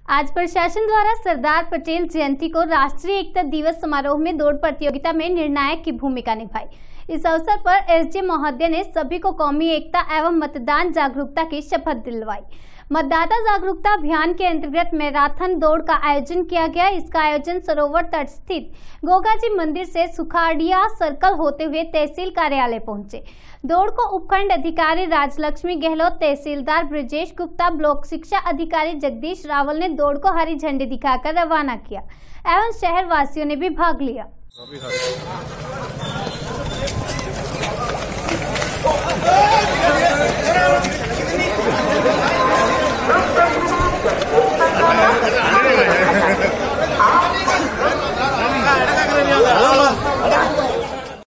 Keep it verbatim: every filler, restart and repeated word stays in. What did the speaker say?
आज प्रशासन द्वारा सरदार पटेल जयंती को राष्ट्रीय एकता दिवस समारोह में दौड़ प्रतियोगिता में निर्णायक की भूमिका निभाई। इस अवसर पर एसडी महोदय ने सभी को कौमी एकता एवं मतदान जागरूकता की शपथ दिलवाई। मतदाता जागरूकता अभियान के अंतर्गत मैराथन दौड़ का आयोजन किया गया। इसका आयोजन सरोवर तट स्थित गोगाजी मंदिर से सुखाड़िया सर्कल होते हुए तहसील कार्यालय पहुंचे। दौड़ को उपखंड अधिकारी राजलक्ष्मी गहलोत, तहसीलदार ब्रजेश गुप्ता, ब्लॉक शिक्षा अधिकारी जगदीश रावल ने दौड़ को हरी झंडी दिखाकर रवाना किया एवं शहर वासियों ने भी भाग लिया।